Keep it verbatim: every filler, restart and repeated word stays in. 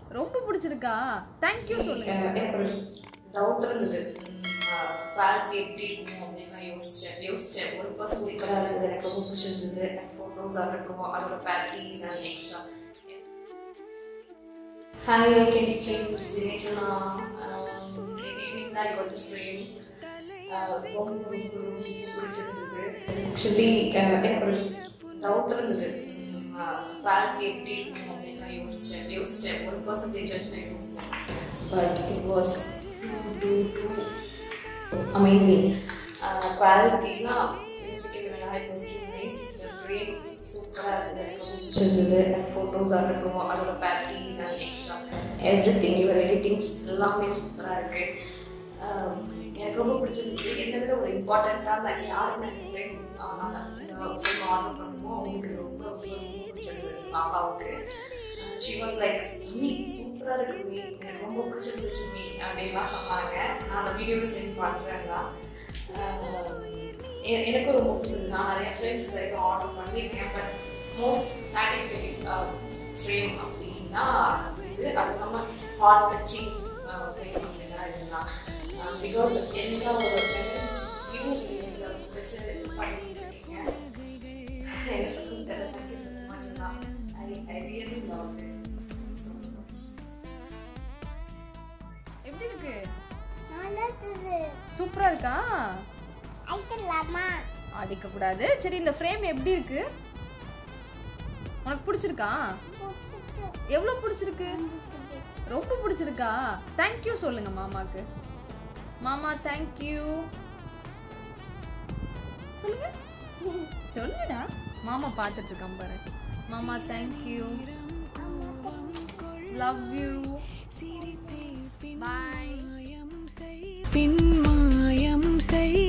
ரொம்ப பிடிச்சிருக்கா? Thank you சொல்லுங்க. எனக்கு ஒரு டவுட் இருந்தது, குவாலிட்டி எப்படி இருக்கும் அப்படின்னு நான் யோசிச்சேன் யோசிச்சேன் ஒரு பர்சன்டேஜ் இருந்தது. எனக்கு ரொம்ப பிடிச்சிருந்தது. ஃபோட்டோஸ் ஆகட்டும், அதோட qualities and extra. Hi KD frame தினேஷனா, ஈவினிங் தான் எனக்கு வந்து ஃப்ரேம் ரொம்ப ரொம்ப பிடிச்சிருந்தது. ஆக்சுவலி எனக்கு ஒரு டவுட் இருந்தது, குவாலிட்டி எப்படி இருக்கும் அப்படின்னு நான் யோசிச்சேன் யோசிச்சேன் ஒரு பர்சன்டேஜ் வச்சு நான் யோசித்தேன். But it was too too amazing. குவாலிட்டிலாம் யோசிக்கவே வேணாம். It was too nice. Frame சூப்பராக இருந்தது. எனக்கு ரொம்ப பிடிச்சிருந்தது. அண்ட் ஃபோட்டோஸ் ஆகட்டும், அதோட qualities and extra everything, your editings எல்லாமே சூப்பராக இருக்குது. எனக்கு ரொம்ப பிடிச்சிருந்தது. என்னை விட ஒரு இம்பார்ட்டண்ட்டாக லைக் யாருன்னு எனக்கு ஃப்ரேம் ஃபோன் ஆர்டர் பண்ணுமோ அவங்களுக்கு ரொம்ப ரொம்ப பிடிச்சிருந்தது பாப்பாவுக்கு. ஷி வாஸ் லைக் மீ சூப்பராக இருக்கு மீ, எனக்கு ரொம்ப பிடிச்சிருந்துச்சு மீ அப்படின்லாம் சொன்னாங்க. நான் அந்த வீடியோவை சென்ட் பண்ணுறேன்னா எனக்கும் ரொம்ப பிடிச்சிருந்தது. நான் நிறைய ஃப்ரெண்ட்ஸ் வரைக்கும் ஆர்டர் பண்ணியிருக்கேன். பட் மோஸ்ட் சாட்டிஸ்ஃபைங் ஃப்ரேம் அப்படின்னா இது. அது இல்லாமல் ஹார்ட் டச்சிங் ஃப்ரேம் அப்படின்னா இதுதான். பிகாஸ் எல்லா ஒரு மெமரிஸையும் இதில் வச்சு பண்ணிட்டு இருக்கீங்க. என்ன சொல்றது தெரியல. Thank you so much. தான் I I really love it so much. எப்படி இருக்கு? நல்லா இருக்குது. சூப்பரா இருக்கா? ஐட்டலாமா? அடிக்க கூடாது. சரி, இந்த ஃப்ரேம் எப்படி இருக்கு? உனக்கு பிடிச்சிருக்கா? எவ்வளவு பிடிச்சிருக்கு? ரொம்ப பிடிச்சிருக்கா? தேங்க் யூ சொல்லுங்க மாமாக்கு. மாமா தேங்க் யூ சொல்லுங்க. சொல்லுடா. மாமா பார்த்துட்டு இருக்கான் பாரு. மாமா thank you, love you, by.